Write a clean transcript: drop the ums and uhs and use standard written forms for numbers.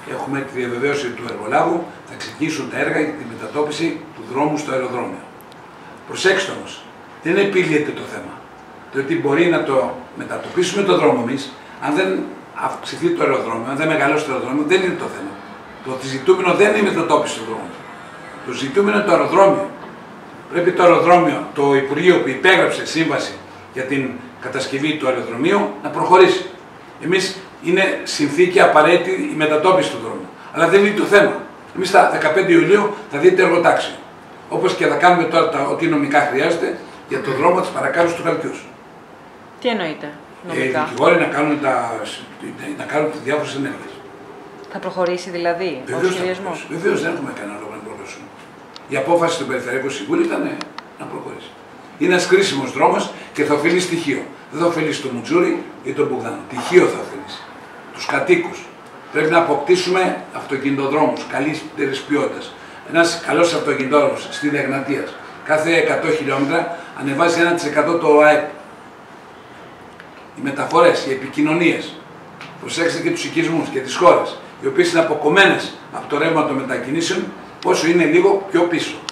έχουμε τη διαβεβαίωση του εργολάβου, θα ξεκινήσουν τα έργα για τη μετατόπιση του δρόμου στο αεροδρόμιο. Προσέξτε όμως, δεν επιλύεται το θέμα. Το ότι μπορεί να το μετατοπίσουμε το δρόμο εμείς, αν δεν αυξηθεί το αεροδρόμιο, αν δεν μεγαλώσει το αεροδρόμιο, δεν είναι το θέμα. Το ότι ζητούμενο δεν είναι η μετατόπιση του δρόμου. Το ζητούμενο είναι το αεροδρόμιο. Πρέπει το αεροδρόμιο, το Υπουργείο που υπέγραψε σύμβαση για την κατασκευή του αεροδρομίου να προχωρήσει. Εμείς είναι συνθήκη απαραίτητη η μετατόπιση του δρόμου. Αλλά δεν είναι το θέμα. Εμείς τα 15 Ιουλίου θα δείτε εργοτάξιο. Όπως και θα κάνουμε τώρα ό,τι νομικά χρειάζεται για το δρόμο της παρακάλωσης του Χαλκιούς. Τι εννοείται νομικά? Οι δικηγόροι να κάνουν τις διάφορες ενέργειες. Θα προχωρήσει δηλαδή ο σχεδιασμός? Βεβαίως δεν έχουμε κανένα λόγο να προχωρήσουμε. Η απόφαση του Περιφερειακού Συμβούλου ήταν να προχωρήσει. Είναι ένας κρίσιμος δρόμος και θα ωφελεί στοιχείο. Δεν θα ωφελήσει το Μουτζούρι ή τον Μπογδάνο. Τυχείο θα ωφελήσει. Τους κατοίκους. Πρέπει να αποκτήσουμε αυτοκινητοδρόμους καλύτερης ποιότητας. Ένας καλός αυτοκινητόδρομος στη Εγνατίας κάθε 100 χιλιόμετρα ανεβάζει 1% το ΑΕΠ. Οι μεταφορές, οι επικοινωνίες. Προσέξτε και τους οικισμούς και τις χώρες, οι οποίες είναι αποκομμένες από το ρεύμα των μετακινήσεων, όσο είναι λίγο πιο πίσω.